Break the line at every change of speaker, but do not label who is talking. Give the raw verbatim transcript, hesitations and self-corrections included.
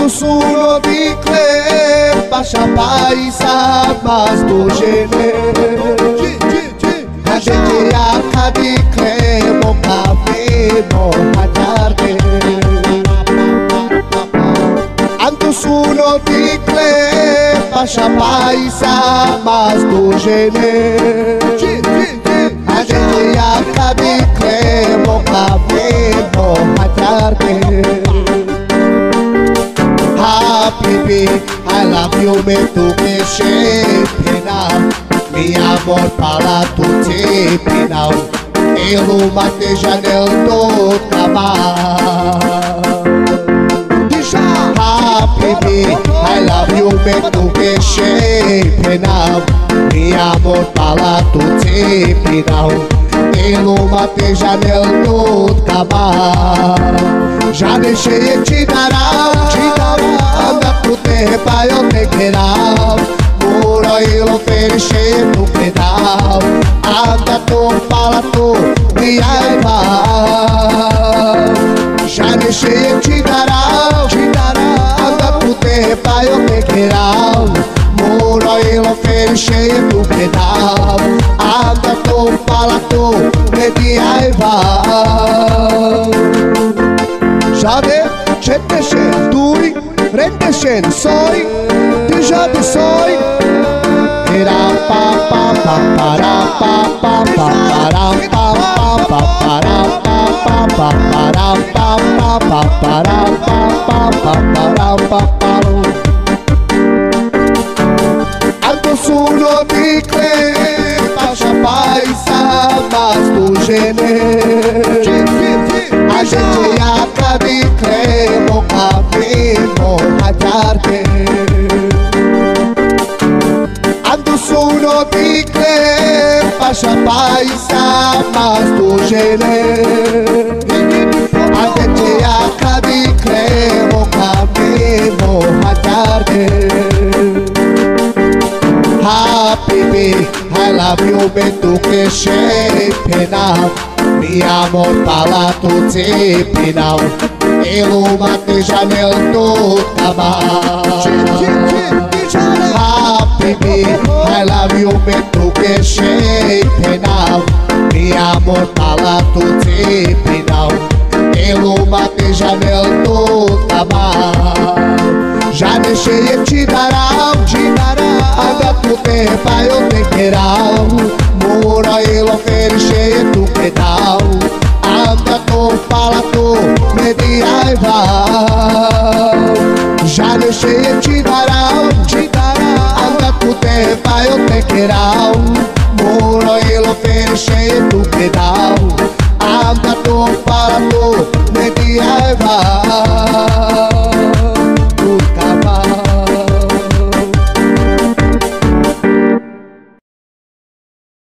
dus uno di clep, așa paisa mas do gene. A gente ia ca di clep, o café, no hatarde. Am dus uno di clep, așa paisa mas do gene. A gente ia ca di clep, o café, no hatarde. Habibi, I love you, me tu que pena. Mi amor para tutti pena. E luma te janel tot acabar. Habibi, I love you, me tu que pena. Mi amor para tutti pena. E luma te janel tot acabar. Já deixei te dar anda pro terra eu te querer. Muro e lo ferisce no pedal. Anda tu, fala tu, e aí vai. Já deixei te dar anda pro terra eu te querer. Muro e lo ferisce no pedal. Anda tu, fala tu, e aí vai. Žade, četnešen, tuj, rendešen, soj, ti žade soj. Ram pa pa pa pa ram pa pa pa pa ram pa pa pa pa ram pa pa pa pa ram pa pa pa pa ram pa pa pa pa ram pa pa. Alto suno di clep, așa paisa mas do gene. A gente ia ca di clep, o café, no hatarde. Am dus uno di clep, așa paisa mas do gene. A gente ia ca di clep, o café, no hatarde. Habibi, I love you, me tu que pena. Mi amor para tutti pena. E luma te janel tot acabar. Habibi, I love you, me tu que pena. Mi amor para tutti pena. E luma te janel tot acabar. Já deixei te dar anda pro terra eu te querer. Muro e lo ferisce tu pedal. Anda tu, fala tu, me di ai vai. Já deixei te dar anda pro terra eu te querer. Muro e lo ferisce tu pedal.